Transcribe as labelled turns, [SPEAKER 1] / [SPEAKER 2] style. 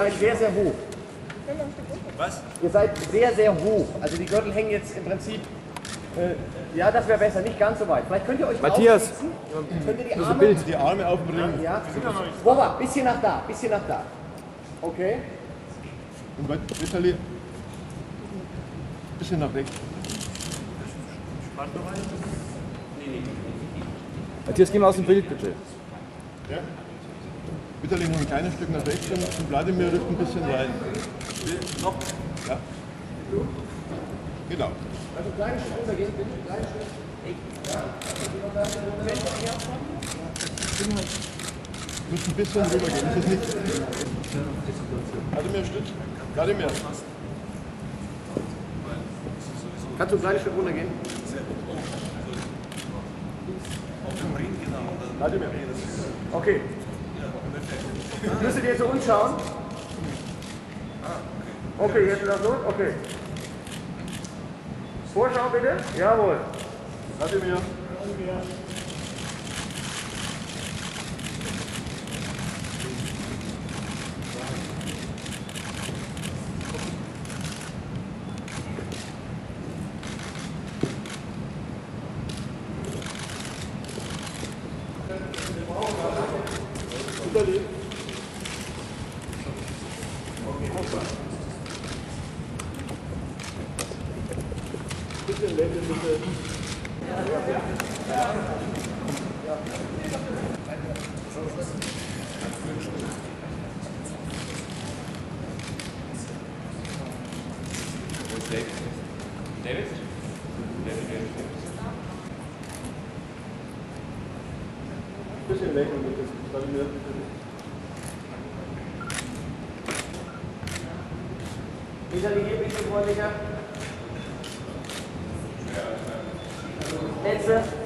[SPEAKER 1] seid sehr, sehr hoch.
[SPEAKER 2] Was?
[SPEAKER 1] Ihr seid sehr, sehr hoch. Also die Gürtel hängen jetzt im Prinzip, ja, das wäre besser, nicht ganz so weit. Vielleicht könnt ihr euch
[SPEAKER 3] Matthias,
[SPEAKER 1] aufsitzen. Könnt ihr die Arme,
[SPEAKER 2] Die Arme aufbringen.
[SPEAKER 1] ja, Wobba, bisschen nach da, bisschen nach da. Okay.
[SPEAKER 2] Und Vitali, bisschen nach rechts.
[SPEAKER 3] Matthias, geh mal aus dem Bild, bitte.
[SPEAKER 2] Ja? Vitali noch ein kleines Stück nach rechts und Wladimir rückt ein bisschen rein. Noch? Ja. Genau.
[SPEAKER 1] Also ein kleines Stück runtergehen, bitte. Ein kleines Stück.
[SPEAKER 2] Du musst ein bisschen rübergehen. Das ist nicht. Wladimir stützt. Wladimir.
[SPEAKER 1] Kannst du ein kleines Stück runtergehen?
[SPEAKER 2] Wladimir.
[SPEAKER 1] Okay. Müsstet ihr zu uns schauen? Okay, jetzt ist das los? Okay. Vorschauen bitte? Jawohl.
[SPEAKER 2] Wladimir. Vitali. Bisschen länger bitte.
[SPEAKER 4] David?
[SPEAKER 2] Bisschen länger bitte. Wladimir.
[SPEAKER 1] Vitali, hier bitte freundlicher. Letzte.